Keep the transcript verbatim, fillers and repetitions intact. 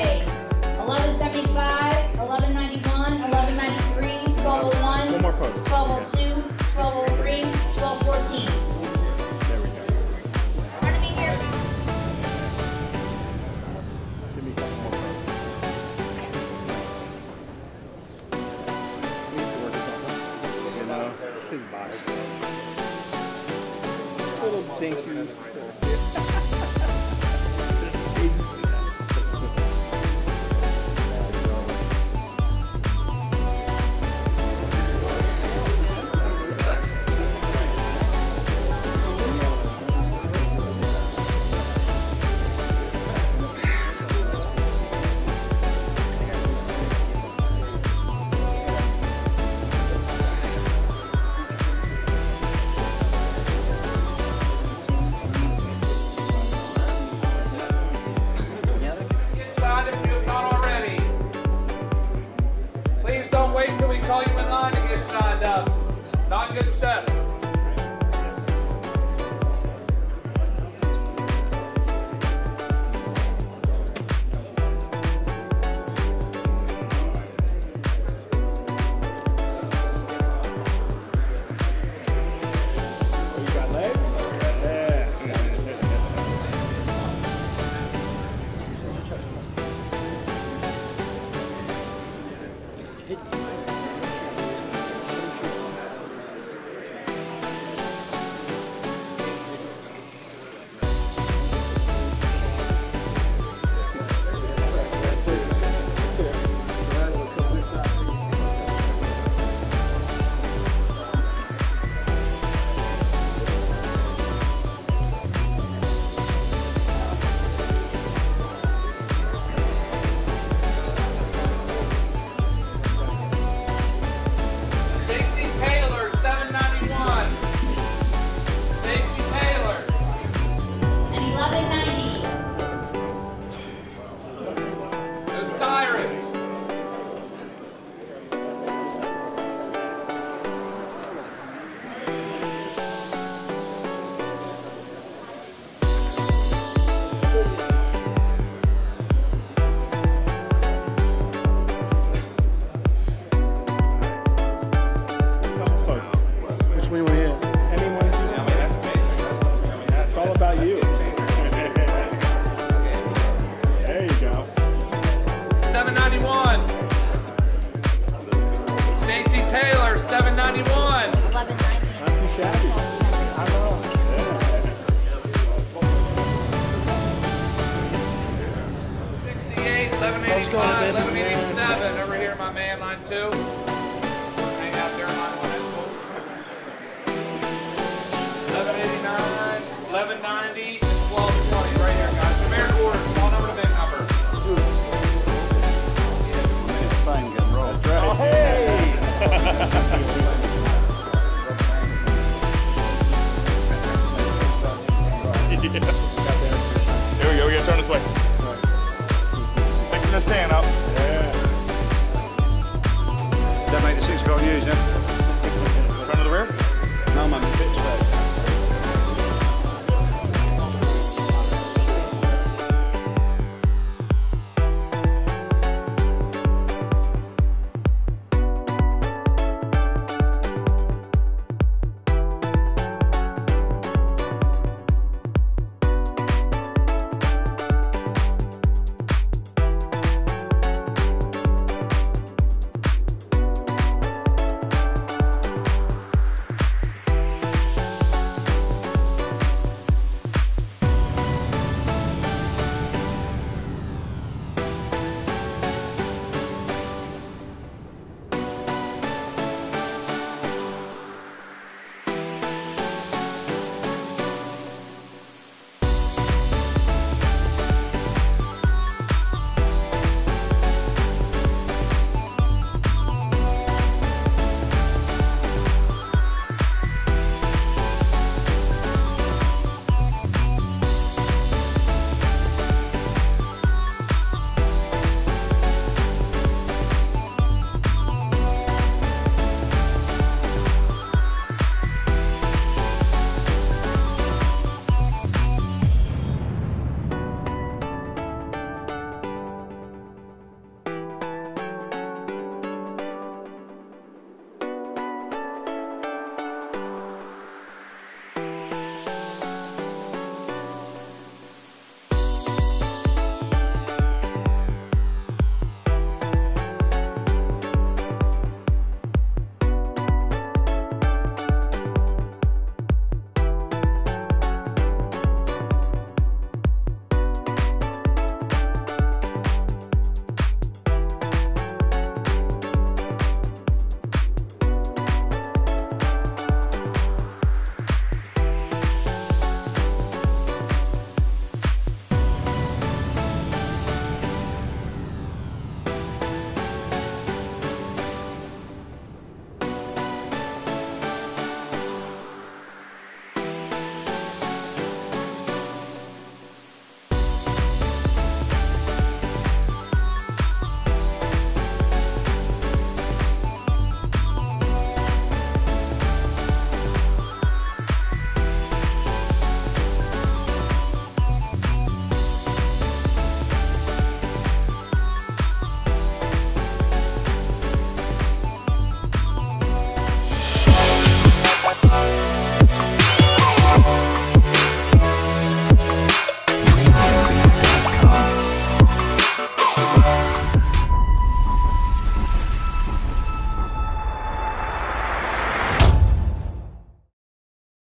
Okay. eleven seventy-five, eleven ninety-one, eleven ninety-three, twelve oh one, One more post. twelve oh two, twelve oh three, twelve fourteen. There we go. Front of me here. Give me a couple more posts. He needs to work something. You know, his body. Little dinky. Call you in line to get signed up. Not good stuff. You got legs? Yeah. seven ninety-one. eleven ninety. Not too shabby. I know. Yeah. sixty-eight, eleven eighty-five, eleven eighty-seven. Over here, my man, line two. Hang out there, line one. eleven eighty-nine, eleven ninety, and twelve twenty. Right here, guys. Numeric order. Small number to big number. Fine, get roll. That's right. Oh, hey! Yeah. Here we go, we gotta turn this way. Fixing this tan up. Yeah. That make the six go use, yeah? Turn to the rear? No, man.